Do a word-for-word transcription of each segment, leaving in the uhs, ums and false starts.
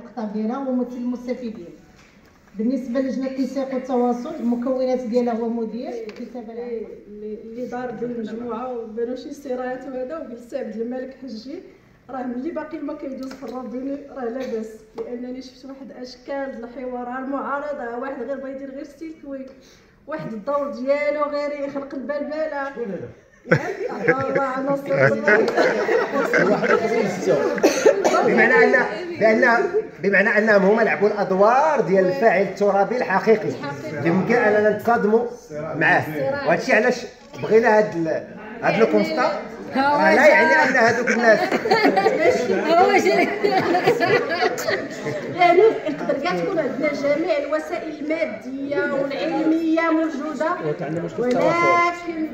الاقطار ديالها وممثل المستفيدين. بالنسبه للجنه التنسيق والتواصل المكونات ديالها هو مدير الكتابه العامه اللي دار بين المجموعه وبانوا شي صراعات وهذا، وجلس عبد الملك حجي راه ملي باقي ما كيدوز في الرابيني راه لاباس، لانني شفت واحد اشكال الحوار المعارضه، واحد غير بغا يدير غير ستيلكوي، واحد الدور ديالو غير يخلق البلبله. الله على نصر بمعنى ان بان بمعنى انهم هما لعبوا الادوار ديال الفاعل الترابي الحقيقي اللي يمكن اننا نتصادموا معاه. وهذا الشيء علاش بغينا هذا هذا لو كونستا، لا يعني ان هذوك الناس يعني نقدر كاع تكون عندنا جميع الوسائل الماديه والعلميه موجوده، ولكن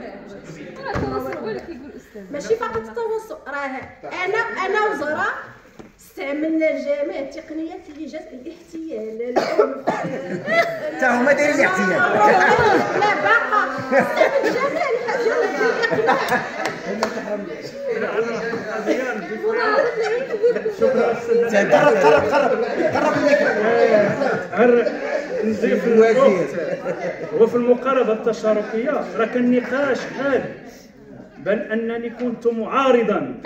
ماشي فقط التواصل. راه انا انا وزراء استعملنا جميع التقنيات اللي جات الاحتيال العنف حتى هما دايرين الاحتيال. لا باقا استعمل جميع الحاجات. شكرا. قرب قرب قرب قرب الميكرو. نزيد في الوزير هو في المقاربه التشاركيه راه كان نقاش حاد، بل انني كنت معارضا.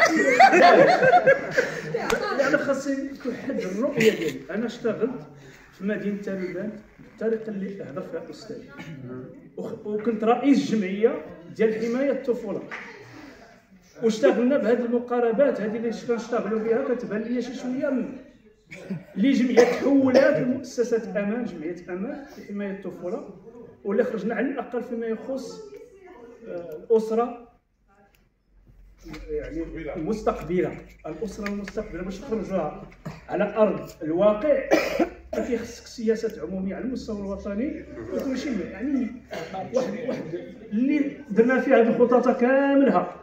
لان خاصني توحد الرؤيه ديالي. انا اشتغلت في مدينه تالوبان بالطريقه اللي هضر فيها الاستاذ، وكنت رئيس جمعيه ديال حمايه الطفوله، واشتغلنا بهذه المقاربات هذه اللي كنشتغلوا بها. كتبان لي شي شويه من اللي جمعيه تحولات لمؤسسه امان، جمعيه امان لحمايه الطفوله، واللي خرجنا على الاقل فيما يخص الاسره يعني المستقبله، الاسره المستقبله باش نخرجوها على ارض الواقع. كيخصك سياسات عموميه على المستوى الوطني وكلشي يعني واحد واحد اللي درنا فيها هذه الخطط كاملها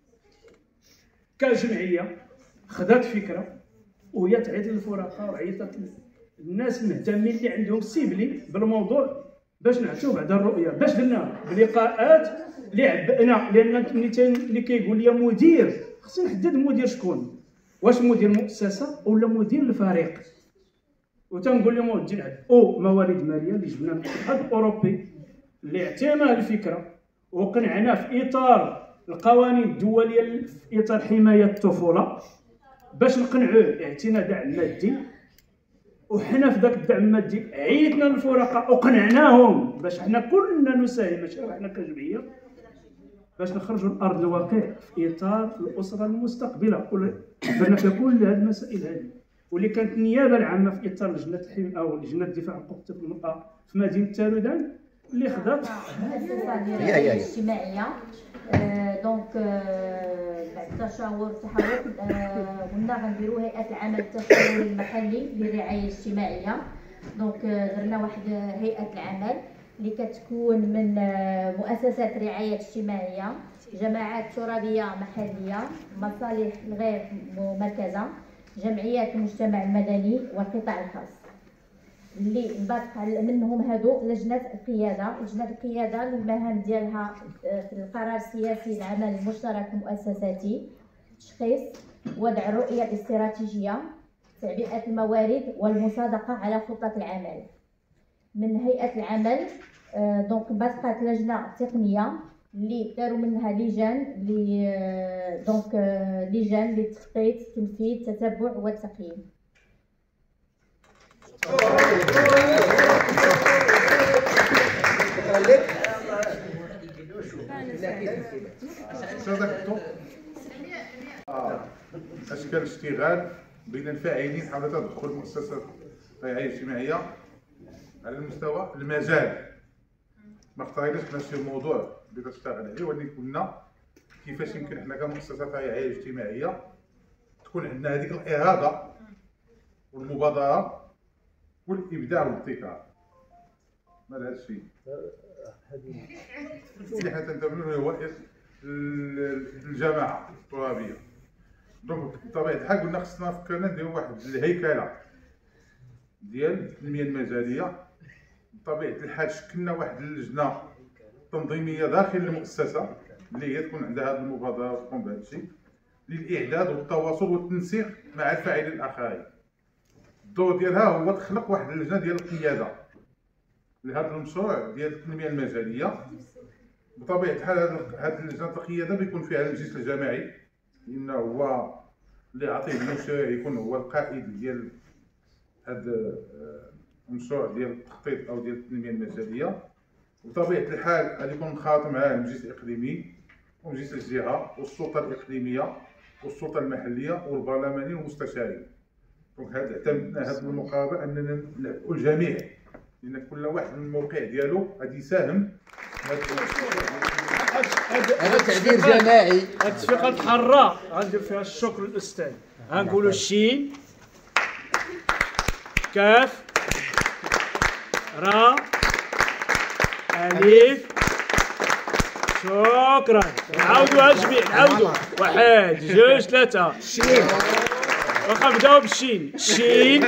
كجمعيه. خدات فكره وهي تعيط للفرقاء وعيطت الناس المهتمين اللي عندهم سيبلي بالموضوع باش نعطيو بعد الرؤيه. باش درنا بلقاءات اللي عبأنا، لان اللي كيقول لي مدير خصني نحدد مدير شكون، واش مدير مؤسسه ولا مدير الفريق. وتنقول لهم ودي او موارد ماليه اللي جبنا من الاتحاد الاوروبي اللي اعتمد الفكره وقنعنا في اطار القوانين الدوليه في اطار حمايه الطفوله باش نقنعوه اعتناء دعم مادي. وحنا في ذاك الدعم المادي عيطنا للفرقاء وقنعناهم باش حنا كلنا نساهم، ماشي حنا كجمعيه، باش نخرجوا لارض الواقع في اطار الاسره المستقبله. درنا فيها كل هذه المسائل هذه، واللي كانت النيابه العامه في اطار لجنه الحمايه او لجنه الدفاع عن حقوق الطفل والمراه في مدينه تالودان اللي خدات المؤسسه الاجتماعيه. دونك بعد التشاور التحرك قلنا غنديروا هيئه العمل التشاوري المحلي للرعايه الاجتماعيه. دونك درنا واحد هيئه العمل اللي كتكون من مؤسسات الرعايه الاجتماعيه، جماعات ترابيه محليه، مصالح غير مركزه، جمعيات المجتمع المدني والقطاع الخاص. اللي باقي منهم هادو لجنه القياده. لجنه القياده المهام ديالها في القرار السياسي العمل المشترك المؤسساتي، تشخيص وضع الرؤيه الاستراتيجيه، تعبئه الموارد والمصادقه على خطه العمل. من هيئه العمل دونك بقات لجنه تقنيه اللي داروا منها لجان اللي دونك لجان للتخطيط التنفيذ التتبع والتقييم. اشكال الاشتغال بين الفاعلين حول تدخل مؤسسات الرعايه الاجتماعيه على المستوى المجال. ما اختاريناش ماشي الموضوع اللي تشتغل عليه، ولكن قلنا كيفاش يمكن حنا كمؤسسات رعايه اجتماعيه تكون عندنا هذيك الاراده والمبادره والابداع والابتكار. ما هذا الشيء اللي حتى نتمنوا هو الجماعه الترابيه. دونك بطبيعه الحال قلنا خصنا فكرنا نديروا واحد الهيكله ديال التنميه المجاليه. بطبيعه الحال شكلنا واحد اللجنه تنظيميه داخل المؤسسه اللي هي تكون عندها هذه المبادره وتقوم بهذا الشيء للاعداد والتواصل والتنسيق مع الفاعلين الاخرين. الدور ديالها هو تخلق واحد اللجنه ديال القياده لهذا المشروع ديال التنميه المجاليه. بطبيعه الحال هذه اللجنه القياده بيكون فيها المجلس الجماعي، لانه هو اللي عطيه المشروع يكون هو القائد ديال هذا المشروع ديال التخطيط او ديال التنميه المجاليه. بطبيعه الحال غادي يكون مخاطب معاه المجلس الاقليمي ومجلس الجهه والسلطه الاقليميه والسلطه المحليه والبرلمانيين والمستشارين. دونك هذا اعتمدنا هذه المقاربه اننا نلعبوا الجميع، لان كل واحد من الموقع ديالو غادي يساهم. هذا تعبير جماعي. التفرقه الحاره غندير فيها الشكر للاستاذ. غنقولوا شين كاف را الف. شكرا. نعاودوها جميع، نعاودوا. واحد جوج ثلاثه. شين. واخا نبداو بالشين. شين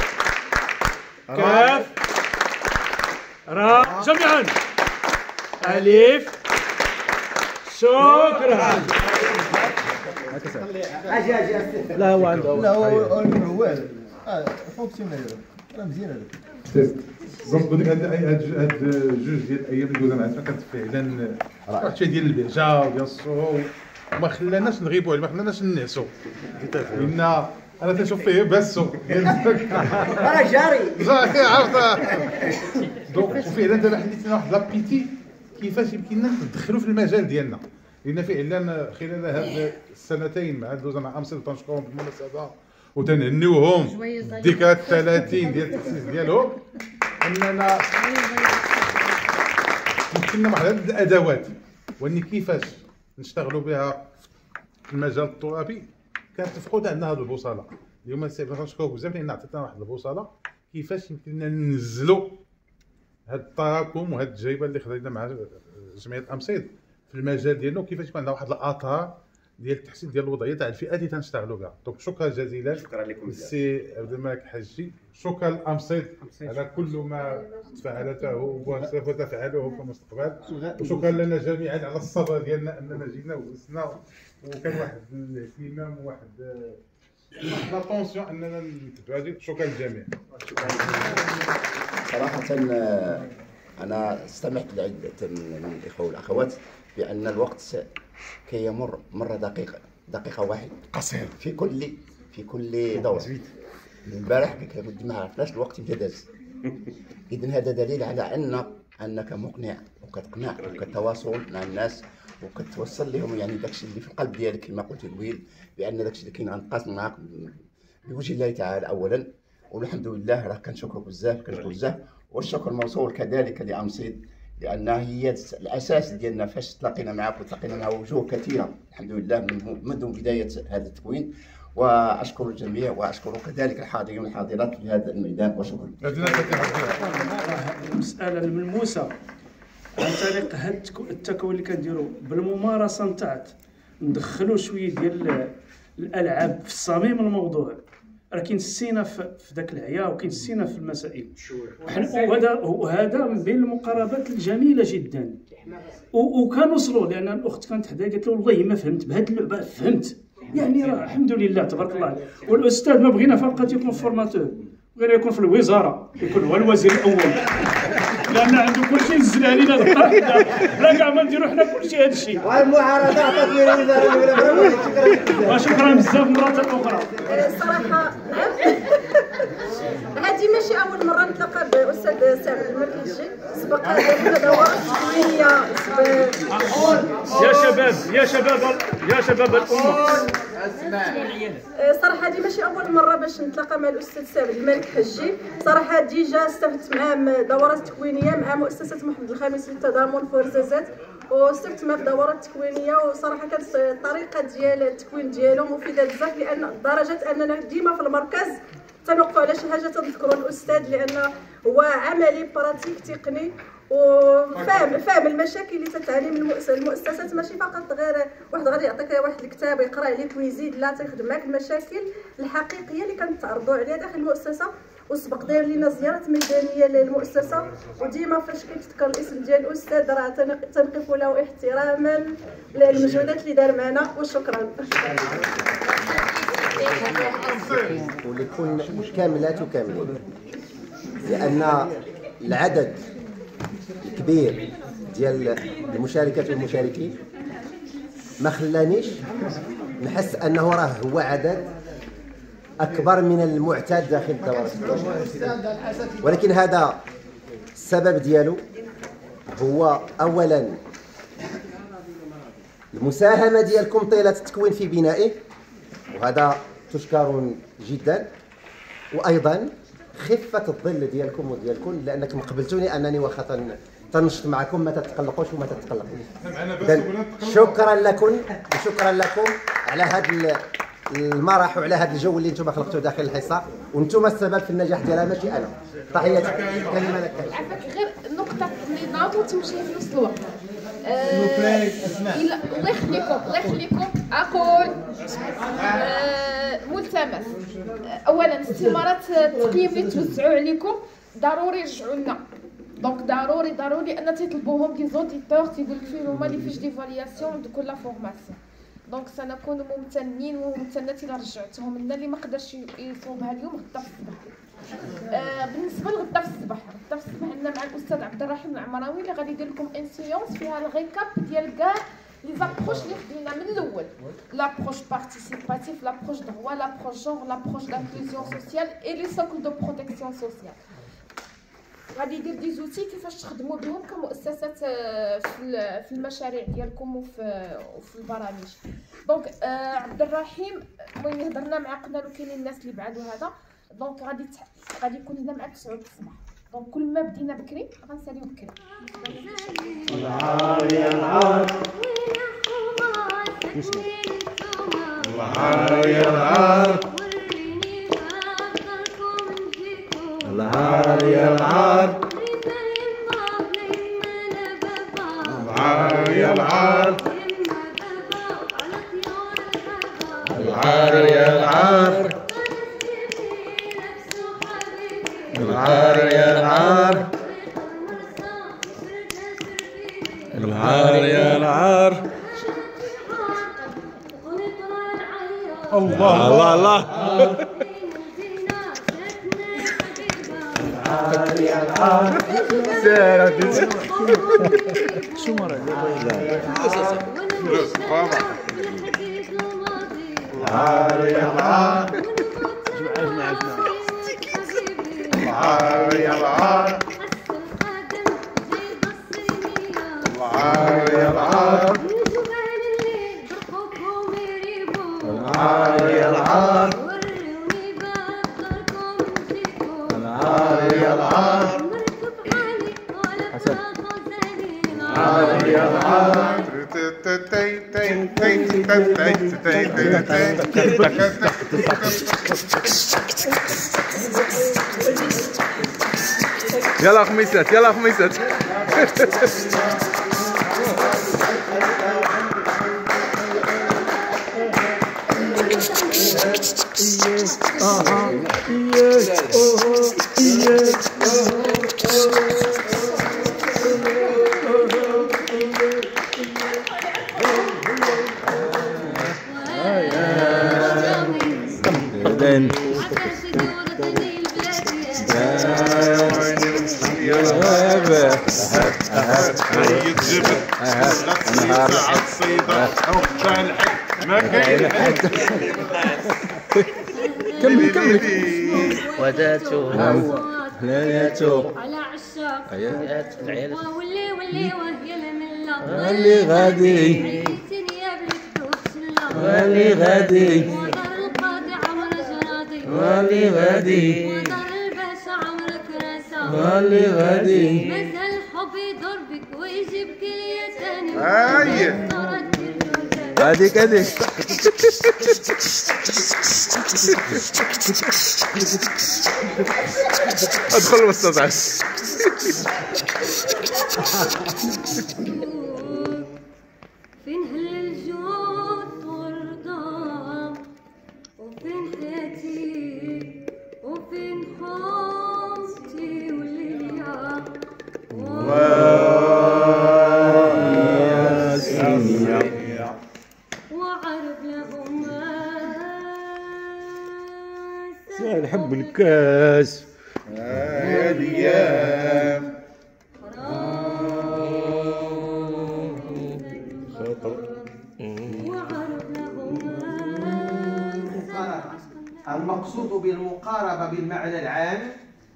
كاف را جميعا الف. شكرا. اجي اجي لا هو عنده. لا هو هو هو فونكسيونير راه مزيان هذاك. بالضبط هاد هاد هاد جوج ديال الايام اللي دوزنا معنا كانت فعلا واحد الشيء ديال البهجه وديال السرور، وما خلاناش نغيبوا عليه، ما خلاناش ننعسوا، لان انا تنشوف فيه باسو راه جاري جاري عرفت. دونك وفعلا دابا حديتنا واحد لابيتي كيفاش يمكننا ندخلوا في المجال ديالنا، لان فعلا خلال هاد السنتين مع دوزنا مع امصير تنشكرهم بالمناسبه وتنهنيوهم الذكرى الثلاثين ديال التاسيس ديالهم، اننا يمكننا واحد الادوات واني كيفاش نشتغلوا بها في المجال الترابي. كانت تفقد عندنا هذه البوصله. اليوم كنشكرك بزاف لان عطيتنا واحد البوصله كيفاش يمكننا ننزلوا هذا التراكم وهذه التجربه اللي خدينا مع جمعيه امصيد في المجال ديالنا، وكيفاش يكون عندنا واحد الاثار ديال التحسين ديال الوضعيه تاع الفئات اللي تنشتغلوا بها. دونك شكرا جزيلا. شكرا لكم السي عبد الملك حجي. شكرا لامصيد على كل ما تفعلته وتفعله في المستقبل، وشكرا لنا جميعا على الصبر ديالنا اننا جينا وجلسنا وكان واحد الاهتمام وواحد لاتونسيون اننا نتبعوا هذه. شكرا للجميع. صراحه انا استمعت لعده من الاخوه والاخوات بان الوقت كيمر مره دقيقه دقيقه واحده قصير في كل في كل دوره. البارح كنت ما عرفناش الوقت متى داز. اذا هذا دليل على ان انك مقنع وكتقنع وكتواصل مع الناس وكتوصل لهم يعني داكشي اللي في القلب ديالك كما قلت لويل، بان داكشي اللي كاين غنقاسم معاك بوجه الله تعالى اولا. والحمد لله راه كنشكرك بزاف كنشكر بزاف، والشكر موصول كذلك لامصيد لانها هي الاساس ديالنا فاش تلاقينا معك وتلاقينا مع وجوه كثيره الحمد لله منذ بدايه هذا التكوين. واشكر الجميع واشكر كذلك الحاضرين والحاضرات في هذا الميدان وشكرا. المساله الملموسه عن طريق هذا التكوين اللي كنديروا بالممارسه نتاعت ندخلوا شويه ديال الالعاب في صميم الموضوع. راه كاين السينه في ذاك العيا وكاين السينه في المسائل، وهذا وهذا من بين المقاربات الجميله جدا. وكنوصلوا لان الاخت كانت حدايا قالت له والله ما فهمت بهذه اللعبه فهمت، يعني راه الحمد لله تبارك الله. والاستاذ ما بغينا فقط يكون فورماتور، بغينا يكون في الوزاره، يكون هو الوزير الاول، لان عنده كل شيء نزل علينا لا كاع ما نديروا حنا كل شيء هذا الشيء. والمعارضه تطوير الوزاره الاولى. وشكرا بزاف مرات اخرى. صراحه هذه ماشي اول مره نتلاقى بالاستاذ سعد المركزي، سبق هذه دورات تكوينيه. يا شباب يا شباب يا شباب الامه، صراحه هذه ماشي اول مره باش نتلاقى مع الاستاذ سعد الملك حجي. صراحه ديجا استفدت معاه دورات تكوينيه مع مؤسسه محمد الخامس للتضامن في ورزازات، واستفدت معاه في دورات تكوينيه. وصراحه كانت الطريقه ديال التكوين ديالو مفيده بزاف، لان لدرجه اننا ديما في المركز تنوقفوا على شي حاجه تذكروا الاستاذ، لان هو عملي براتيك تقني وفاهم فاهم المشاكل اللي تتعاني من المؤسسات. ماشي فقط غير واحد غادي يعطيك واحد الكتاب يقرا عليك ويزيد، لا تيخدم معك المشاكل الحقيقيه اللي كنتعرضوا عليها داخل المؤسسه. وسبق داير لينا زيارات ميدانيه للمؤسسه، وديما فاش كيتذكر الاسم ديال الاستاذ راه تنقف له احتراما للمجهودات اللي دار معنا. وشكرا. ولكل كاملات وكاملين، لان العدد الكبير ديال المشاركات والمشاركين ما خلانيش نحس انه راه هو عدد اكبر من المعتاد داخل الدورة، ولكن هذا السبب ديالو هو اولا المساهمه ديالكم طيله التكوين في بنائه، وهذا تشكرون جدا، وايضا خفه الظل ديالكم وديالكم، لانكم قبلتوني انني واخا تنشط معكم ما تتقلقوش وما تتقلقوش. شكرا لكم وشكرا لكم على هذا المرح وعلى هذا الجو اللي انتم خلقتوه داخل الحصه، وانتم السبب في النجاح ديالها ماشي انا. تحياتي. كلمه لك. عافاك غير نقطه النظام وتمشي في نفس الوقت. آه الله يخليكم الله يخليكم اقول آه ملتمس. اولا استمارات التقييم اللي توزعوا عليكم ضروري يرجعوا لنا، دونك ضروري ضروري ان تطلبوهم دي زوديتور تيقول لك فين هما لي فيش ديفالياسيون دو كل لا فورماسيون. دونك سنكون ممتنين وممتنات الى رجعتهم لنا. اللي ما قدرش يصوبها اليوم غدا في الصباح. آه بالنسبه لغدا في الصباح، غدا في الصباح عندنا مع الاستاذ عبد الرحيم العمراوي اللي غادي يدير لكم ان سيونس فيها الغيكاب ديال كاع لي زابروش اللي خدينا من الاول، لابروش بارتيسيباتيف، لابروش دروا، لابروش جونغ، لابروش دانكلوزيون سوسيال اي لي سوكل دو بروتيكسيون سوسيال. غادي يدير دي زوتي كيفاش تخدموا بهم كمؤسسات في في المشاريع ديالكم وفي وفي البرامج. دونك آه عبد الرحيم المهم هضرنا معاه قلنا له كاينين الناس اللي بعاد وهذا، دونك غادي غادي يكون هنا معك تسعة الصباح. دونك كل ما بدينا بكري غنساليو بكري. العار يا العار العار يا العار العار يا العار العار يا العار العار يا العار العار يا العار العار يا العار الله الله الله العار يا العار شو مرة العار يا العار العار يا العار العار يا العار العار يا العار العار يا العار حسن العار يا العار يلا خميسات يلا خميسات بعدين يا غابة هيك جبل غسيل ساعة صيدة ربع الحد ما كاين حد كمل كمل وداتو هلالاتو على عشاق واللي واللي وهي الملة اللي غادي واللي غادي واللي غادي ودار الباشا عمرك راسا واللي غادي مازال الحب يدور بك ويجيبك ليا تاني هاي هاديك هاديك ادخل المستطعم فين هل الجود والرضا وفين حياتي وفين حب الدنيا وعرف لهم سال حب الكاس يا الايام المقصود بالمقاربة بالمعنى العام.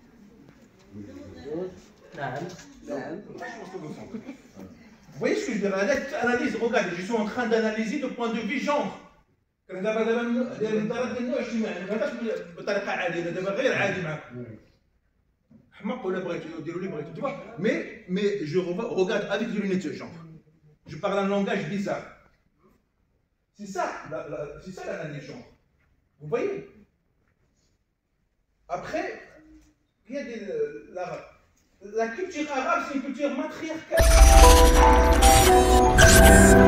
نعم نعم. Vous voyez ce que je veux dire? La analyse, regardez, je suis en train d'analyser le point de vue genre. دابا دابا الانطلاق ديال النوع الاجتماعي ما كانش بطريقه عاديه، دابا غير عادي معاكم. حماق ولا بغيتو ديروا اللي بغيتو، tu vois. Mais mais je regarde avec des lunettes de genre. Je parle un langage bizarre. C'est ça, c'est ça l'analyse genre. Vous voyez? Après, il y a des la, la culture arabe, c'est une culture matriarcale.